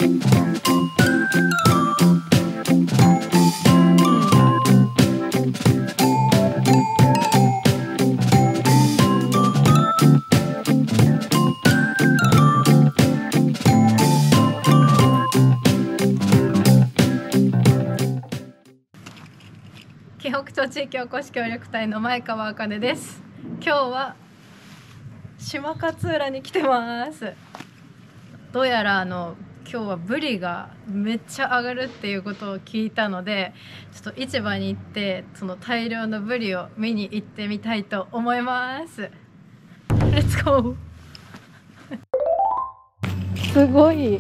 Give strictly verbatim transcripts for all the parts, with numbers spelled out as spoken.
紀北町地域おこし協力隊の前川あかねです。今日は島勝浦に来てます。どうやらあの今日はブリがめっちゃ上がるっていうことを聞いたので、ちょっと市場に行ってその大量のブリを見に行ってみたいと思います。レッツゴー。すごい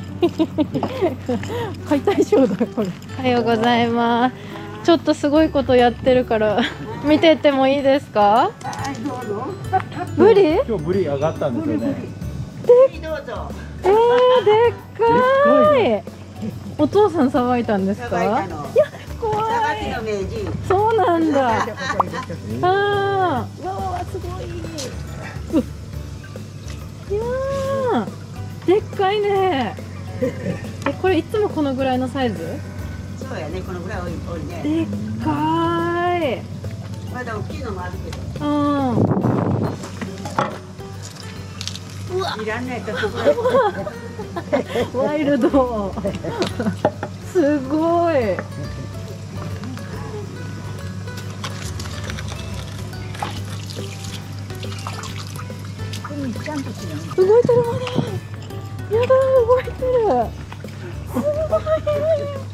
解体ショーだこれ。おはようございます。ちょっとすごいことやってるから見てってもいいですか？ブリ？ 今日ブリ上がったんですよね。 で、どうぞ。えー、でっかい。お父さんさばいたんですか？いや、怖い。そうなんだ。ああ、わわすごい。いやー、でっかいね。え、これいつもこのぐらいのサイズ？ そうやね、このぐらい多い多いね。 でっかい。 まだ大きいのもあるけど。 うん。 うわ、いらんないところ。ワイルド。すごい。動いてるまだ。やだ、動いてる。すごい。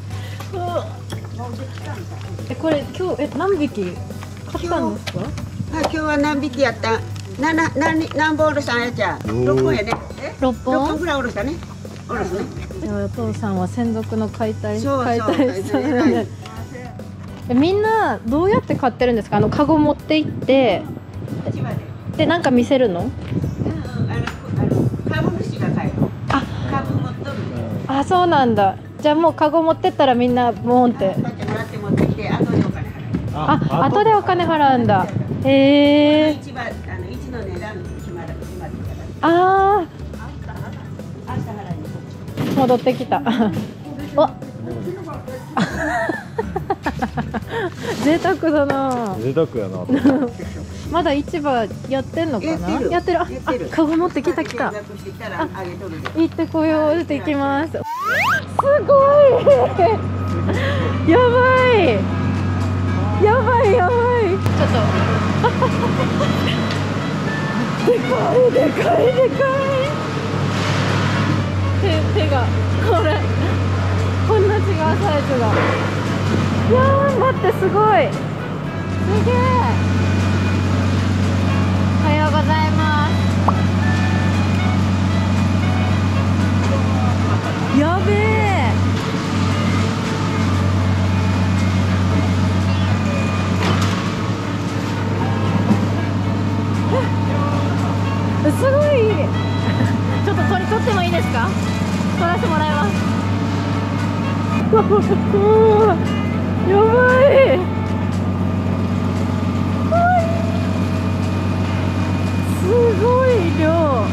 え、これ今日え何匹買ったんですか？ 今日は何匹やった？なな何何本おろしたんやちゃん？六本やね。え？ 六本？ 六本ぐらいおろしたね。おろすね。 お父さんは専属の解体そう解体さん。え、みんなどうやって買ってるんですか？あのカゴ持って行ってでなんか見せるの？ 株主が買える。あ、株持っとる。 あ、そうなんだ。じゃあもうカゴ持ってったらみんなボーンって。あ、後でお金払うんだ。へえ。ああ。戻ってきた。お。贅沢だな。 贅沢やな。 まだ市場やってんのかな？やってる。あ、カゴ持ってきた来た。あ、行ってこようって行きます。すごい。やばい。やばいやばい。ちょっと。でかいでかいでかい。手手がこれこんな違うサイズが。いやー待ってすごい。すげえ。おはようございます。やべえ。すごい。ちょっと撮り撮ってもいいですか？撮らせてもらいます。やばい。すごい量。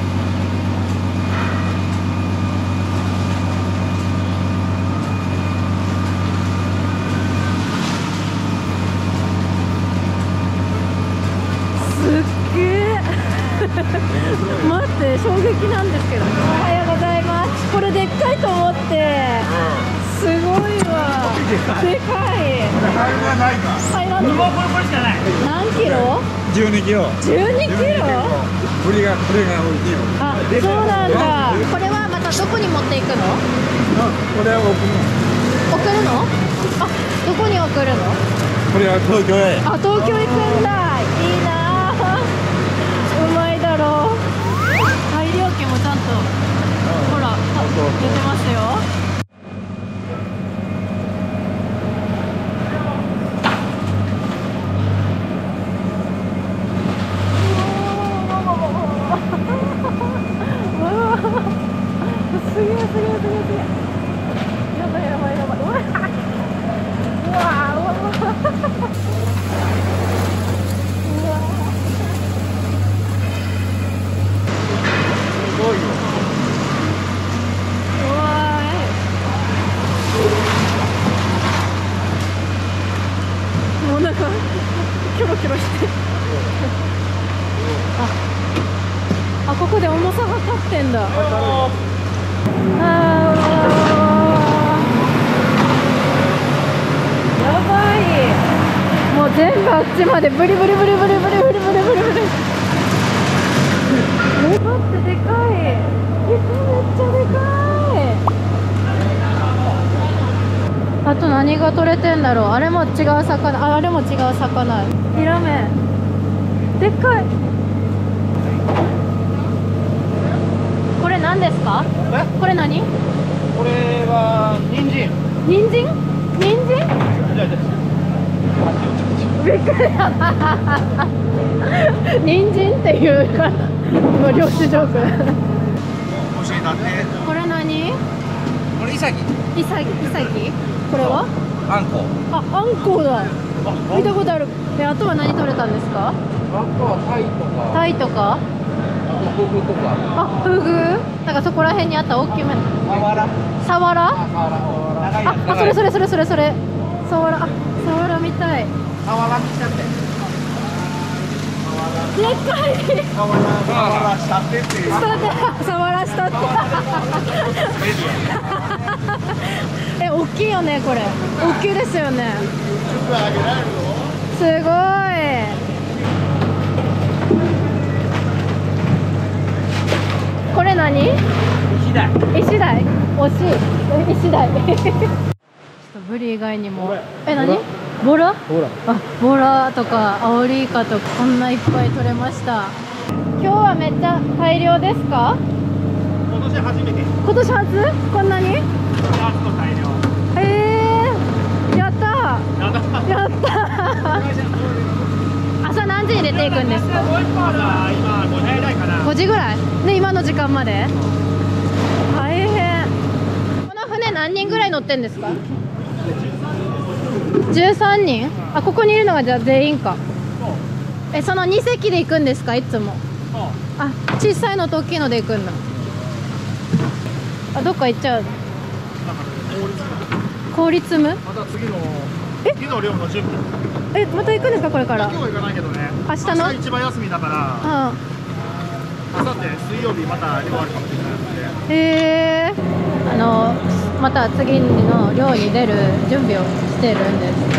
待って衝撃なんですけど。おはようございます。これでっかいと思って、すごいわ。でかい。入らない。何キロ？ じゅうにキロ。 じゅうにキロ？ ブリがブリが大きいの。 あ、そうなんだ。これはまたどこに持っていくの？ これは送るの。 送るの？あ、どこに送るの？ これは東京へ。 あ、東京行くんだ。いいな。うまいだろう。大料金もちゃんとほら出てますよ。すげえすげえすげえすげえ。やばいやばいやばい。うわうわうわうわ。すごいよ。うわてんだ。あー、やばい。もう全部あっちまでブリブリブリブリブリブリブリブリブリ。待って、でかい。めっちゃでかい。あと何が取れてんだろう。あれも違う魚、あ、あれも違う魚。ヒラメでっかい。これ何ですか？これ何？ これは人参。 人参？人参？びっくりした。人参っていうかもう漁師ジョーク。これ何？ これイサギ。 イサギ、イサギ？これは？ あんこ。 あ、あんこだ。見たことある。え、あとは何取れたんですか？ あとはタイとか。 タイとか？ あとフグとか。 あ、フグ？なんかそこら辺にあった大きめ。 サワラ。 サワラ？ あ、長いやつ。 あ、それそれそれそれそれ。サワラ、あ、サワラみたい。 サワラにしちゃって。 でっかい。 サワラ、サワラしたってっていう。 下って、サワラしたって。え、大きいよね、これ。大きいですよね。すごい。これ何？ 石鯛。 石鯛。惜しい。石鯛。ちょっとブリ以外にも。え、何？ボラ？ ほら。 あ、ボラとかアオリイカとかこんないっぱい取れました。今日はめっちゃ大量ですか？ 今年初めて。 今年初？こんなに？ 初の大量。 えー、やったー。 やった。 やったー。朝何時に出ていくんですか？ 今ごじ台かな。 ごじぐらい？で今の時間まで？大変。この船何人ぐらい乗ってんですか？じゅうさんにん？あ、ここにいるのがじゃあ全員か。え、そのに隻で行くんですか？いつも。あ、小さいのと大きいので行くんだ。あ、どっか行っちゃう。氷積む？ また次のえ次の漁の準備。 え、また行くんですかこれから？ 今日は行かないけどね。 明日の？ 明日一番休みだから。 ああさって水曜日また漁あるかもしれないので。 へえ。あのまた次の漁に出る準備をしてるんですって。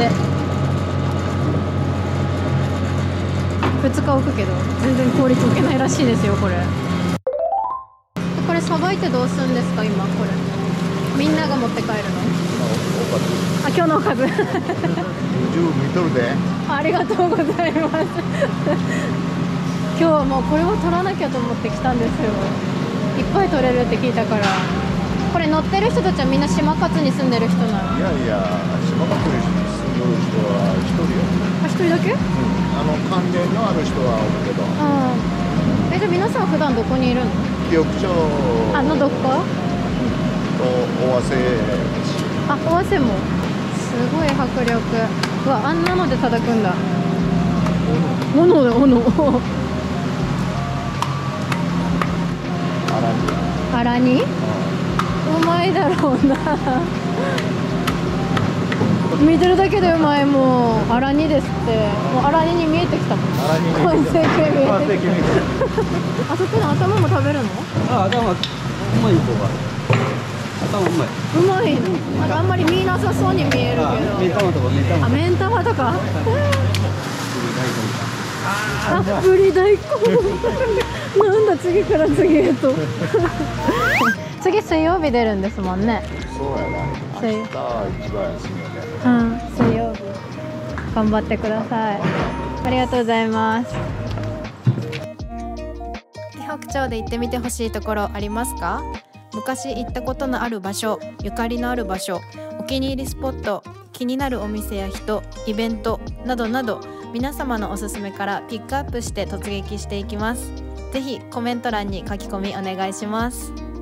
ふつか置くけど全然氷溶けないらしいですよこれ。これさばいてどうするんですか今これ？みんなが持って帰るの？あ、今日のおかず。 十分見とるで。 ありがとうございます。今日はもうこれを取らなきゃと思って来たんですよ。いっぱい取れるって聞いたから。これ乗ってる人たちはみんな島勝に住んでる人なの？ いやいや、島勝に住んでる人は一人よ。 あ、一人だけ？ うん、あの関連のある人はおるけど。 ああ。え、じゃあ皆さん普段どこにいるの？ 記憶町あのどこ？ と尾鷲。 あ、尾鷲も。すごい迫力。うわ、あんなので叩くんだ。斧だ、斧。あらに？うまいだろうな。見てるだけでうまい。もうあらにですって。もうあらにに見えてきたもん。 あらに完成形見えてき見えてた。あそこの頭も食べるの？ あ、頭うまい子が。頭うまい。 うまいの。なんかあんまり見なさそうに見えるけど。 目玉とか目玉。 あ、目ん玉とか。あ、ぶり大根。なんだ次から次へと。次水曜日出るんですもんね。 そうやな。明日は一番休みよね。 うん、水曜日。頑張ってください。ありがとうございます。紀北町で行ってみてほしいところありますか？昔行ったことのある場所、ゆかりのある場所、お気に入りスポット、気になるお店や人、イベントなどなど、皆様のおすすめからピックアップして突撃していきます。ぜひコメント欄に書き込みお願いします。